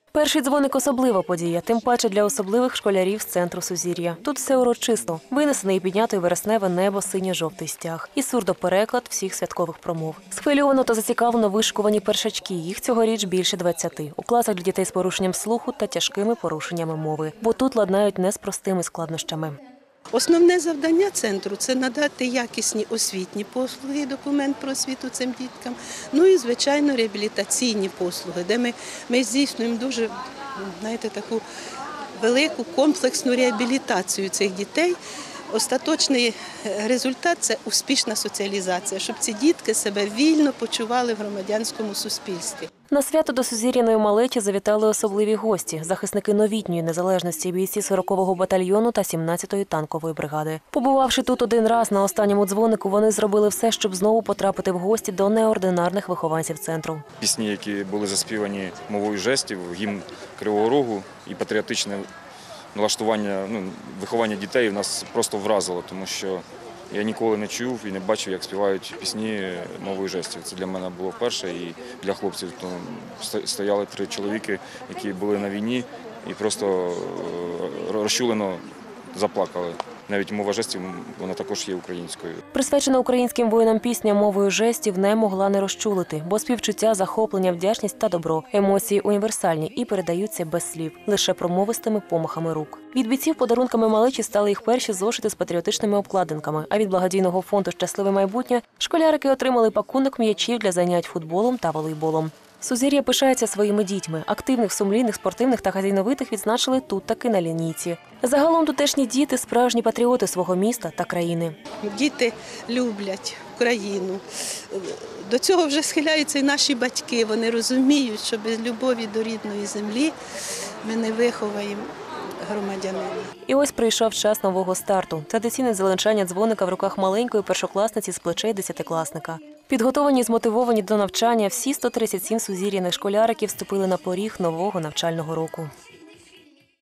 Перший дзвоник – особлива подія, тим паче для особливих школярів з центру Сузір'я. Тут все урочисто. Винесений і піднятий вересневе небо, синьо-жовтий стяг. І сурдопереклад всіх святкових промов. Схвильовано та зацікавлено вишикувані першачки. Їх цьогоріч більше 20. У класах для дітей з порушенням слуху та тяжкими порушеннями мови. Бо тут ладнають не з простими складнощами. Основне завдання центру – це надати якісні освітні послуги, документ про освіту цим діткам, ну і, звичайно, реабілітаційні послуги, де ми здійснюємо дуже, таку велику комплексну реабілітацію цих дітей. Остаточний результат – це успішна соціалізація, щоб ці дітки себе вільно почували в громадянському суспільстві. На свято до Сузір'яної малечі завітали особливі гості – захисники новітньої незалежності, бійці 40-го батальйону та 17-ї танкової бригади. Побувавши тут один раз на останньому дзвонику, вони зробили все, щоб знову потрапити в гості до неординарних вихованців центру. Пісні, які були заспівані мовою жестів, гімн Кривого Рогу і патріотичне налаштування, виховання дітей нас просто вразило, тому що я ніколи не чув і не бачив, як співають пісні мовою жестів. Це для мене було вперше і для хлопців. Стояли 3 чоловіки, які були на війні і просто розчулено заплакали. Навіть мова жестів, вона також є українською. Присвячена українським воїнам пісня мовою жестів не могла не розчулити, бо співчуття, захоплення, вдячність та добро. Емоції універсальні і передаються без слів, лише промовистими помахами рук. Від бійців подарунками малечі стали їх перші зошити з патріотичними обкладинками, а від благодійного фонду «Щасливе майбутнє» школярики отримали пакунок м'ячів для занять футболом та волейболом. Сузір'я пишається своїми дітьми. Активних, сумлінних, спортивних та хазяйновитих відзначили тут таки на лінійці. Загалом тутешні діти – справжні патріоти свого міста та країни. Діти люблять Україну. До цього вже схиляються і наші батьки. Вони розуміють, що без любові до рідної землі ми не виховаємо громадянина. І ось прийшов час нового старту. Традиційне зеленчання дзвоника в руках маленької першокласниці з плечей 10-класника. Підготовані, змотивовані до навчання, всі 137 сузір'яних школяриків вступили на поріг нового навчального року.